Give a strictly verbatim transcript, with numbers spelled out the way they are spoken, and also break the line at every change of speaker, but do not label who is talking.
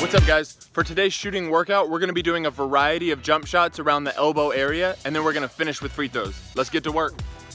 What's up guys? For today's shooting workout, we're gonna be doing a variety of jump shots around the elbow area, and then we're gonna finish with free throws. Let's get to work.